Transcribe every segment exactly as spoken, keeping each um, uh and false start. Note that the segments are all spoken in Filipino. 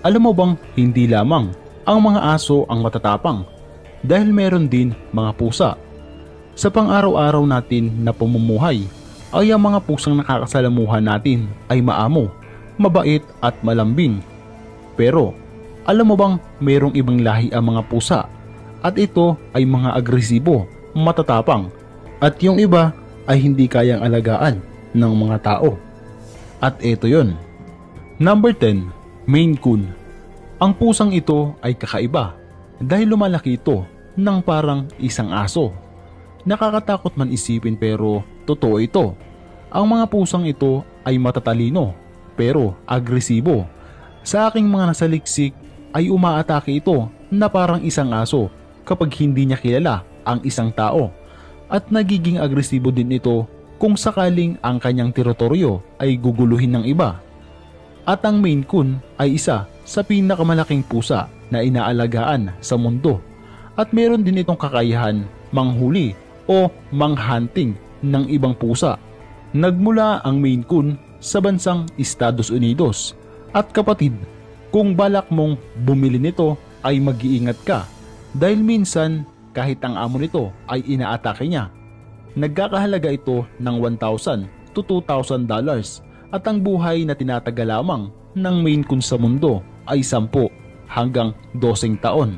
Alam mo bang hindi lamang ang mga aso ang matatapang dahil meron din mga pusa. Sa pang-araw-araw natin na pamumuhay ay ang mga pusang nakakasalamuhan natin ay maamo, mabait at malambing. Pero alam mo bang mayroong ibang lahi ang mga pusa at ito ay mga agresibo, matatapang at yung iba ay hindi kayang alagaan ng mga tao. At ito yon. Number ten. Maine Coon. Ang pusang ito ay kakaiba dahil lumalaki ito ng parang isang aso. Nakakatakot man isipin pero totoo ito. Ang mga pusang ito ay matatalino pero agresibo. Sa aking mga nasaliksik ay umaatake ito na parang isang aso kapag hindi niya kilala ang isang tao. At nagiging agresibo din ito kung sakaling ang kanyang teritoryo ay guguluhin ng iba. At ang Maine Coon ay isa sa pinakamalaking pusa na inaalagaan sa mundo. At meron din itong kakayahan manghuli o manghunting ng ibang pusa. Nagmula ang Maine Coon sa bansang Estados Unidos. At kapatid, kung balak mong bumili nito ay mag-iingat ka dahil minsan kahit ang amo nito ay inaatake niya. Nagkakahalaga ito ng one thousand to two thousand dollars at ang buhay na tinataga lamang ng Maine Coon sa mundo ay sampu hanggang doseng taon.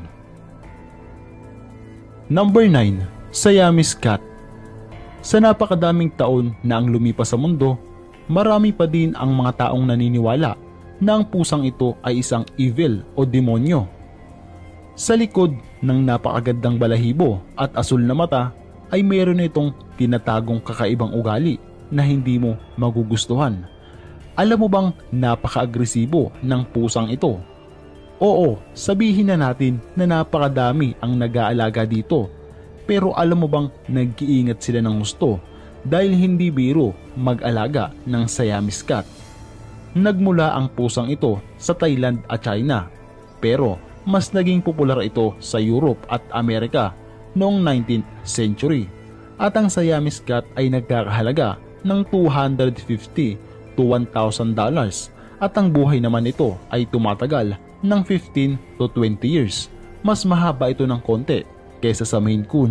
Number nine. Siamese Cat. Sa napakadaming taon na ang lumipas sa mundo, marami pa din ang mga taong naniniwala na ang pusang ito ay isang evil o demonyo. Sa likod ng napakagandang balahibo at asul na mata ay mayroon itong tinatagong kakaibang ugali na hindi mo magugustuhan. Alam mo bang napaka-agresibo ng pusang ito? Oo, sabihin na natin na napakadami ang nag-aalaga dito. Pero alam mo bang nag-iingat sila ng gusto dahil hindi biro mag-alaga ng Siamese Cat. Nagmula ang pusang ito sa Thailand at China. Pero mas naging popular ito sa Europe at Amerika noong nineteenth century. At ang Siamese Cat ay nagkakahalaga ng two hundred fifty to one thousand dollars at ang buhay naman nito ay tumatagal ng fifteen to twenty years. Mas mahaba ito ng konti kaysa sa Maine Coon.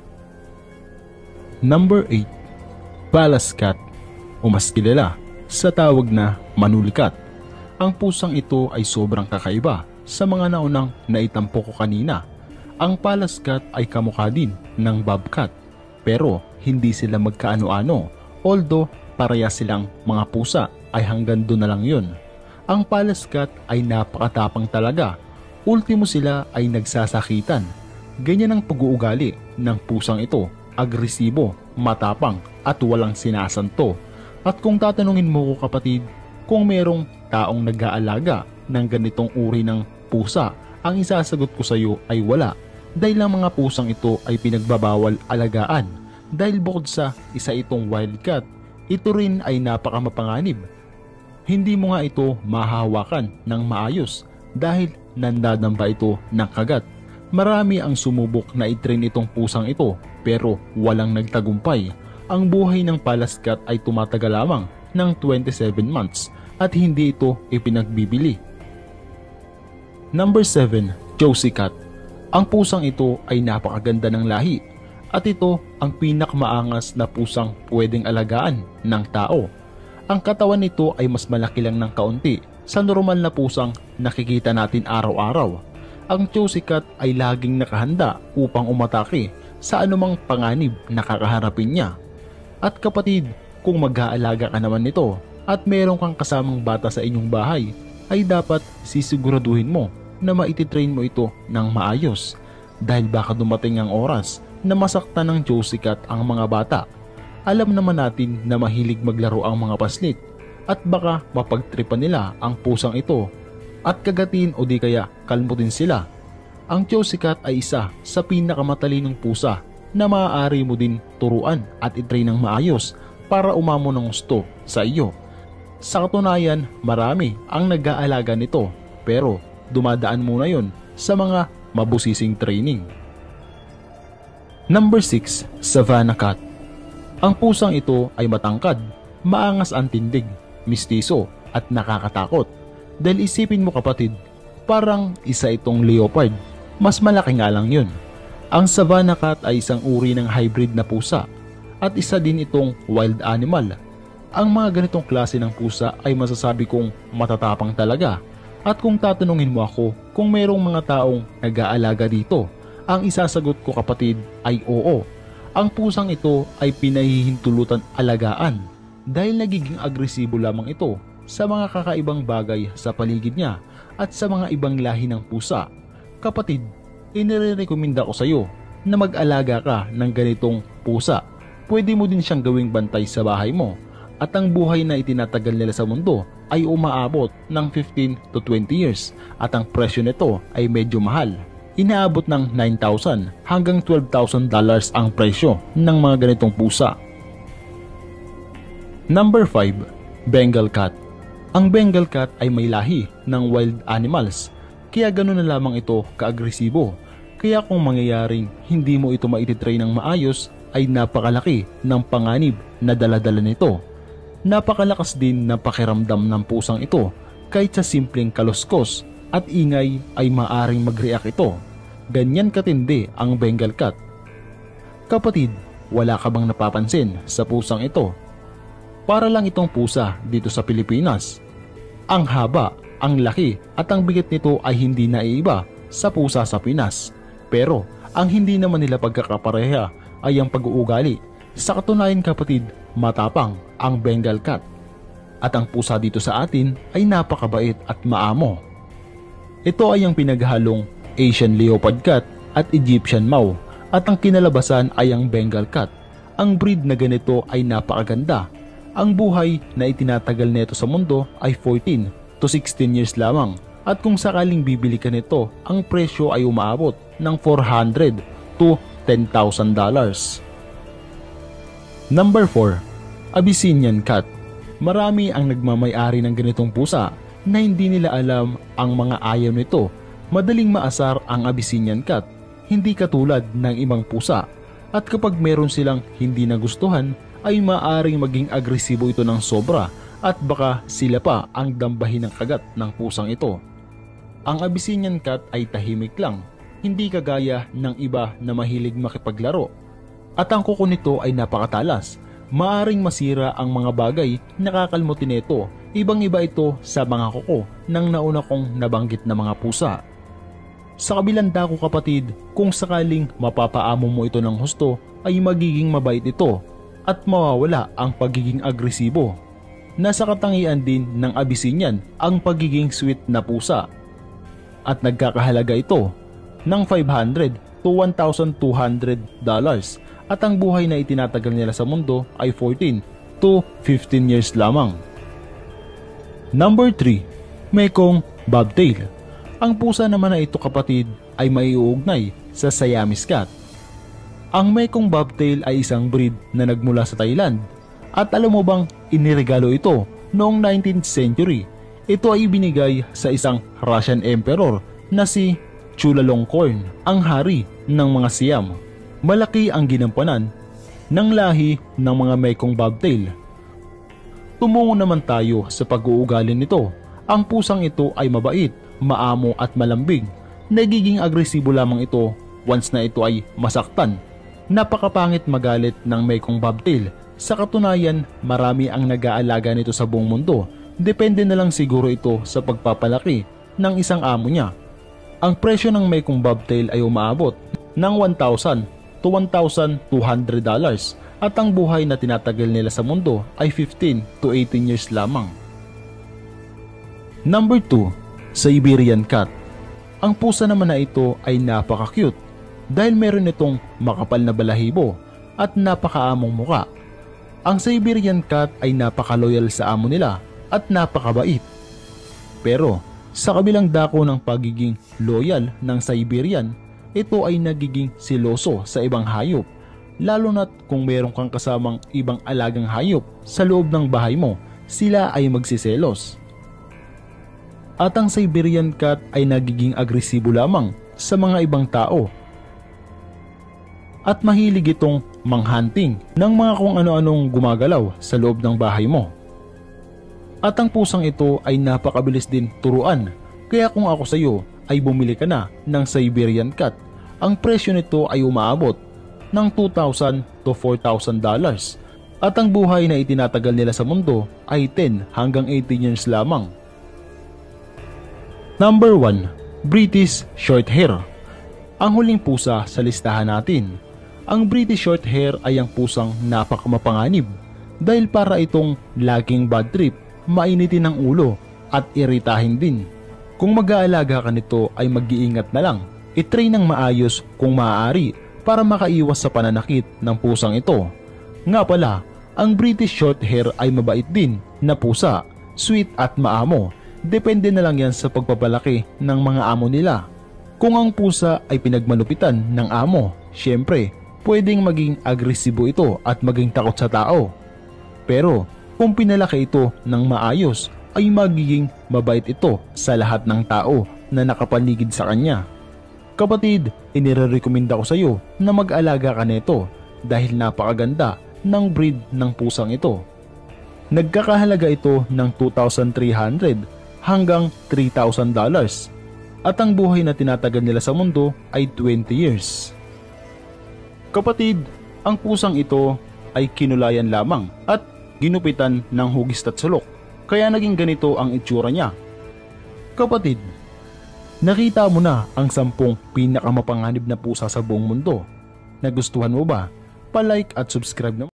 Number eight. Pallas Cat o mas kilala sa tawag na manulikat. Ang pusang ito ay sobrang kakaiba sa mga naunang naitampo ko kanina. Ang Pallas Cat ay kamukha din ng Bobcat pero hindi sila magkaano-ano, although parehas silang mga pusa ay hanggang doon na lang yun. Ang Pallas Cat ay napakatapang talaga. Ultimo sila ay nagsasakitan. Ganyan ang pag-uugali ng pusang ito, agresibo, matapang at walang sinasanto. At kung tatanungin mo ko kapatid, kung merong taong nag-aalaga ng ganitong uri ng pusa, ang isasagot ko sa iyo ay wala. Dahil ang mga pusang ito ay pinagbabawal alagaan. Dahil bukod sa isa itong wildcat, ito rin ay napakamapanganib. Hindi mo nga ito mahahawakan ng maayos dahil nandadamba ito ng kagat. Marami ang sumubok na i-train itong pusang ito pero walang nagtagumpay. Ang buhay ng Pallas Cat ay tumatagal lamang ng twenty-seven months at hindi ito ipinagbibili. Number seven. Josie Cat. Ang pusang ito ay napakaganda ng lahi at ito ang pinakamaangas na pusang pwedeng alagaan ng tao. Ang katawan nito ay mas malaki lang ng kaunti sa normal na pusang nakikita natin araw-araw. Ang Josie Cat ay laging nakahanda upang umatake sa anumang panganib na kakaharapin niya. At kapatid, kung mag-aalaga ka naman nito at meron kang kasamang bata sa inyong bahay, ay dapat sisiguraduhin mo na maititrain mo ito ng maayos dahil baka dumating ang oras na masaktan ng Josie Cat ang mga bata. Alam naman natin na mahilig maglaro ang mga paslit at baka mapagtripan nila ang pusang ito at kagatin o di kaya kalmutin sila. Ang Josie Cat ay isa sa pinakamatalinong pusa na maaari mo din turuan at itrain ng maayos para umamo ng gusto sa iyo. Sa katunayan, marami ang nag-aalaga nito pero dumadaan muna yon sa mga mabusising training. Number six. Savannah Cat. Ang pusang ito ay matangkad, maangas ang tindig, mistiso at nakakatakot. Dahil isipin mo kapatid, Parang isa itong leopard, mas malaki nga lang yun. Ang Savannah Cat ay isang uri ng hybrid na pusa at isa din itong wild animal. Ang mga ganitong klase ng pusa ay masasabi kong matatapang talaga. At kung tatanungin mo ako kung mayroong mga taong nag-aalaga dito, ang isasagot ko kapatid ay oo. Ang pusang ito ay pinahihintulutan alagaan dahil nagiging agresibo lamang ito sa mga kakaibang bagay sa paligid niya at sa mga ibang lahi ng pusa. Kapatid, inirekomenda ko sa iyo na mag-alaga ka ng ganitong pusa. Pwede mo din siyang gawing bantay sa bahay mo at ang buhay na itinatagal nila sa mundo ay umaabot ng fifteen to twenty years at ang presyo nito ay medyo mahal. Inaabot ng nine thousand hanggang twelve thousand dollars ang presyo ng mga ganitong pusa. Number five. Bengal Cat. Ang Bengal Cat ay may lahi ng wild animals, kaya ganoon na lamang ito kaagresibo. Kaya kung mangyayaring hindi mo ito maititrain ng maayos, ay napakalaki ng panganib na daladala nito. Napakalakas din ng pakiramdam ng pusang ito kahit sa simpleng kaluskos at ingay ay maaring mag-react ito. Ganyan katindi ang Bengal Cat. Kapatid, wala ka bang napapansin sa pusang ito? Para lang itong pusa dito sa Pilipinas. Ang haba, ang laki at ang bigat nito ay hindi naiiba sa pusa sa Pinas. Pero ang hindi naman nila pagkakapareha ay ang pag-uugali. Sa katunayan kapatid, matapang ang Bengal Cat. At ang pusa dito sa atin ay napakabait at maamo. Ito ay ang pinaghalong Asian Leopard Cat at Egyptian Mau at ang kinalabasan ay ang Bengal Cat. Ang breed na ganito ay napakaganda. Ang buhay na itinatagal nito sa mundo ay fourteen to sixteen years lamang. At kung sakaling bibili ka nito, ang presyo ay umaabot ng four hundred to ten thousand dollars. Number four. Abyssinian Cat. Marami ang nagmamay-ari ng ganitong pusa na hindi nila alam ang mga ayaw nito. Madaling maasar ang Abyssinian Cat, hindi katulad ng ibang pusa. At kapag meron silang hindi nagustuhan, ay maaring maging agresibo ito ng sobra at baka sila pa ang dambahin ng kagat ng pusang ito. Ang Abyssinian Cat ay tahimik lang, hindi kagaya ng iba na mahilig makipaglaro. At ang kuko nito ay napakatalas. Maaring masira ang mga bagay na kakalmutin nito. Ibang-iba ito sa mga kuko ng nauna kong nabanggit na mga pusa. Sa kabilang dako kapatid, kung sakaling mapapaamo mo ito ng husto, ay magiging mabait ito at mawawala ang pagiging agresibo. Nasa katangian din ng Abyssinian ang pagiging sweet na pusa. At nagkakahalaga ito ng five hundred to one thousand two hundred dollars at ang buhay na itinatagal nila sa mundo ay fourteen to fifteen years lamang. Number three. Mekong Bobtail. Ang pusa naman na ito kapatid ay maiuugnay sa Siamese Cat. Ang Mekong Bobtail ay isang breed na nagmula sa Thailand at alam mo bang iniregalo ito noong nineteenth century. Ito ay ibinigay sa isang Russian Emperor na si Chulalongkorn, ang hari ng mga Siam. Malaki ang ginampanan ng lahi ng mga Mekong Bobtail. Tumungo naman tayo sa pag-uugali nito. Ang pusang ito ay mabait, maamo at malambing. Nagiging agresibo lamang ito once na ito ay masaktan. Napakapangit magalit ng Mekong Bobtail. Sa katunayan, marami ang nag-aalaga nito sa buong mundo. Depende na lang siguro ito sa pagpapalaki ng isang amo niya. Ang presyo ng Mekong Bobtail ay umaabot ng one thousand to one thousand two hundred dollars at ang buhay na tinatagal nila sa mundo ay fifteen to eighteen years lamang. Number two. Siberian Cat. Ang pusa naman na ito ay napaka-cute dahil meron itong makapal na balahibo at napakaamong muka. Ang Siberian Cat ay napaka-loyal sa amo nila at napakabait. Pero sa kabilang dako ng pagiging loyal ng Siberian, ito ay nagiging siloso sa ibang hayop, lalo na't kung meron kang kasamang ibang alagang hayop sa loob ng bahay mo, sila ay magsiselos. At ang Siberian Cat ay nagiging agresibo lamang sa mga ibang tao. At mahilig itong manghunting ng mga kung ano-anong gumagalaw sa loob ng bahay mo. At ang pusang ito ay napakabilis din turuan, Kaya kung ako sa iyo ay bumili ka na ng Siberian Cat, ang presyo nito ay umaabot ng two thousand to four thousand dollars at ang buhay na itinatagal nila sa mundo ay ten hanggang eighteen years lamang. Number one. British Shorthair. Ang huling pusa sa listahan natin. Ang British Shorthair ay ang pusang napakamapanganib dahil para itong laging bad trip, mainitin ang ulo at iritahin din. Kung mag-aalaga ka nito ay mag-iingat na lang. I-train ng maayos kung maaari para makaiwas sa pananakit ng pusang ito. Nga pala, ang British Shorthair ay mabait din na pusa, sweet at maamo. Depende na lang yan sa pagpapalaki ng mga amo nila. Kung ang pusa ay pinagmalupitan ng amo, syempre, pwedeng maging agresibo ito at maging takot sa tao. Pero, kung pinalaki ito ng maayos, ay magiging mabait ito sa lahat ng tao na nakapaligid sa kanya. Kapatid, inirerekomenda ko sa iyo na mag-alaga ka nito dahil napakaganda ng breed ng pusang ito. Nagkakahalaga ito ng two thousand three hundred hanggang three thousand dollars at ang buhay na tinatagal nila sa mundo ay twenty years. Kapatid, ang pusang ito ay kinulayan lamang at ginupitan ng hugis at sulok kaya naging ganito ang itsura niya. Kapatid, nakita mo na ang sampung pinakamapanganib na pusa sa buong mundo. Nagustuhan mo ba? Pa-like at subscribe na.